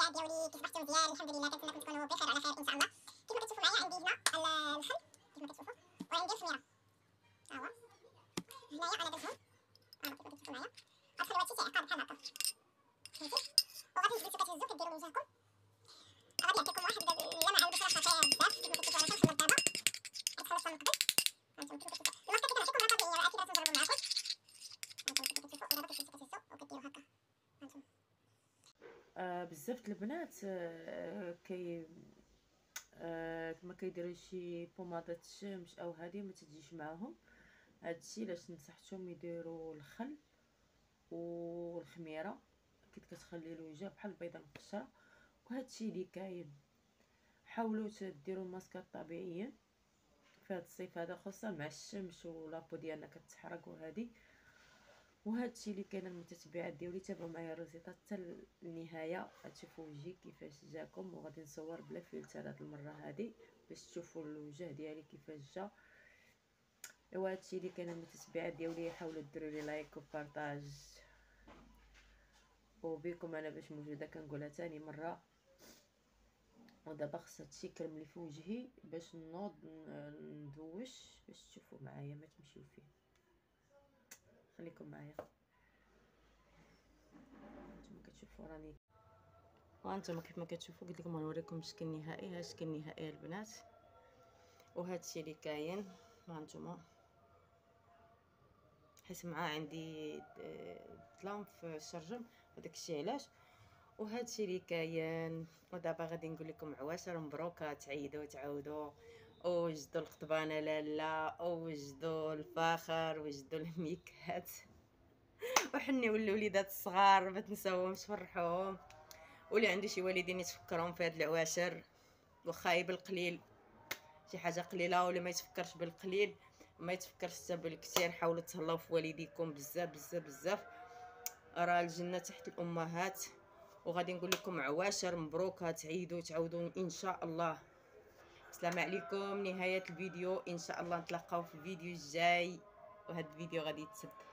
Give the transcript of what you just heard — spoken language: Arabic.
العيد ديالي كي صبحتوا مزيان الحمد لله. كنتمنى تكونوا بخير وعلى خير ان شاء الله. كيف ما كتشوفوا معايا عندي هنا الخل كيف ما كتشوفوا، وعندي الخميره ها هو هنايا انا درتهم كيف ما كتشوفوا معايا. غتخليو هادشي تيعقد بحال هكا فهمتي، وغادي تجلسوا كتهزوا كديروا من وجهكم. غادي يعطيكم واحد اللمعه البشره خطير بزاف كيف ما كتشوفوا. انا كنخلط دابا كتخلصت من قبل هانتوما كيف كتشوفوا. الوقت كي كنعطيكم راه طبيعي واكيد غنجربوا معاكم. هانتوما كيف كتشوفوا ودابا كتجلسوا كتهزوا وكديروا هكا هانتوما. بزاف د البنات كي ما كيديروا شي بوماده الشمس او هذه ما تجيش معاهم. هادشي علاش نصحتهم يديروا الخل والخميره كي كتخلي الوجه بحال البيضه المقشره. وهادشي اللي كاين، حاولوا ديروا الماسكات طبيعيا في هذا الصيف هذا، خاصه مع الشمس ولابو ديالنا كتحرق وهذه. وهادشي اللي كاين المتتبعات ديالي تابعوا معايا الريزيطات حتى النهايه غتشوفوا وجهي كيفاش جاكم. وغادي نصور بلا فلتر هاد المره هادي باش تشوفوا الوجه ديالي كيفاش جا. ايوا هادشي اللي كاين المتتبعات ديالي، حاولوا ديروا لي لايك وبارطاج، وبكم انا باش موجوده كنقولها ثاني مره. ودابا خص هادشي كرملي في وجهي باش نوض ندوش باش تشوفوا معايا ما تمشيو فيه. خليكم معايا. نتوما كتشوفوا راني وانتم كيف ما كتشوفوا قلت لكم غنوريكم الشكل النهائي. ها الشكل النهائي البنات، وهادشي اللي كاين ها نتوما. حيت معاه عندي ظلام في الشرجم وداكشي علاش. وهادشي اللي كاين. ودابا غادي نقول لكم عواشر مبروكه، تعيدوا تعاودوا وجدوا القطبانه لالا، وجدوا الفخر، وجدوا الميكات وحنيو الوليدات الصغار ما تنساوهمش فرحوهم. واللي عنده شي والدين يتفكرهم في هاد العواشر، واخا بالقليل شي حاجه قليله، ولا ما يتفكرش بالقليل ما يتفكرش حتى بالكثير. حاولوا تهلاو في والديكم بزاف بزاف بزاف، راه الجنه تحت الامهات. وغادي نقول لكم عواشر مبروكه، تعيدوا تعاودوا ان شاء الله. السلام عليكم. نهايه الفيديو ان شاء الله نتلاقاو في الفيديو الجاي، وهذا الفيديو غادي يتسد.